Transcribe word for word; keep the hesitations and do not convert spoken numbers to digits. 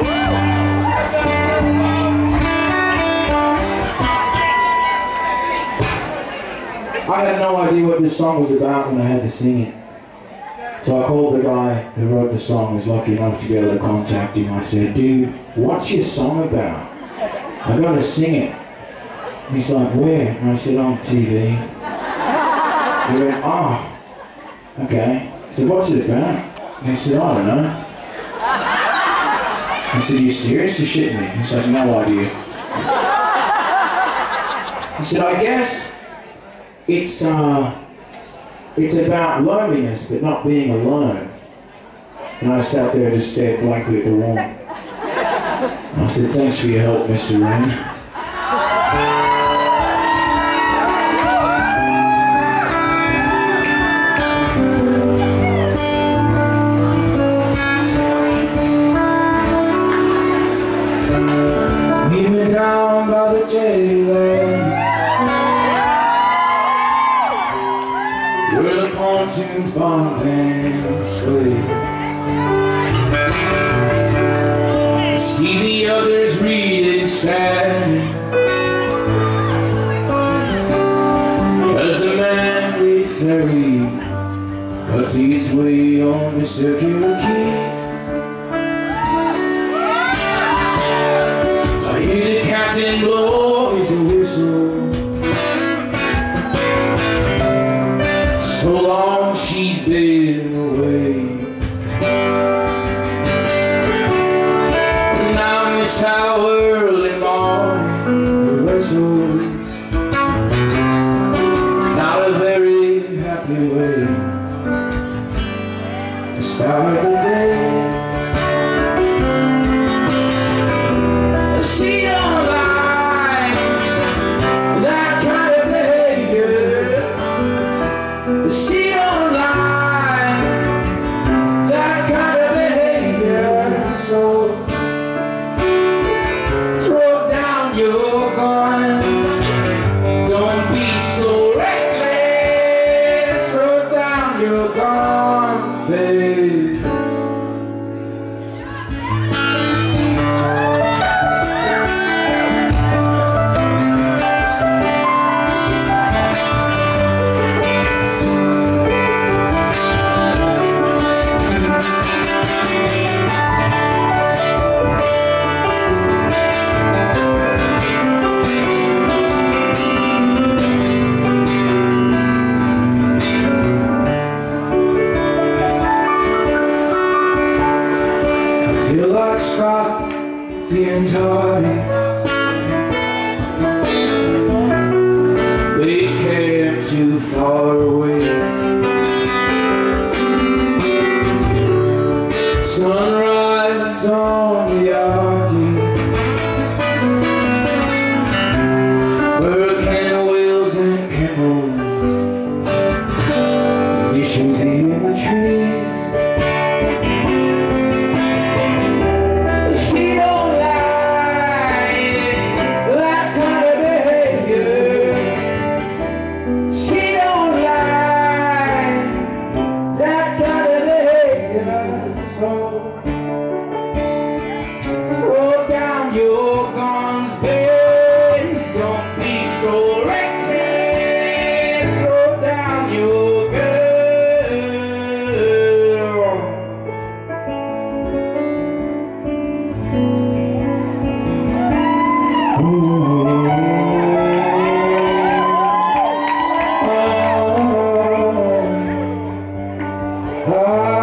I had no idea what this song was about when I had to sing it. So I called the guy who wrote the song, was lucky enough to be able to contact him. I said, dude, what's your song about? I gotta sing it. And he's like, where? And I said, on T V. He went, oh, okay. I said, what's it about? And he said, I don't know. I said, you serious? You're shitting me. He's like, no idea. He said, I guess it's, uh, it's about loneliness, but not being alone. And I sat there and just stared blankly at the wall. And I said, thanks for your help, Mister Rain. Meet me down by the jailer, where the pontoons bump and sway. See the others reading, standing, as the manly ferry cuts its way on the circular quay. I hear the captain blow his whistle. So long she's been away, and I miss how early morning the vessels, not a very happy way to start the day. She don't like that kind of behavior. She don't like that kind of behavior. So throw down your guns, don't be so reckless. Throw down your guns, babe. Feel like Scott being tardy. Base camp too far away. Sunrise on the Arctic. Hurricane wheels and camels. Missions in the tree. So throw down your guns, babe. Don't be so reckless. Throw down your girl. Oh, oh, oh.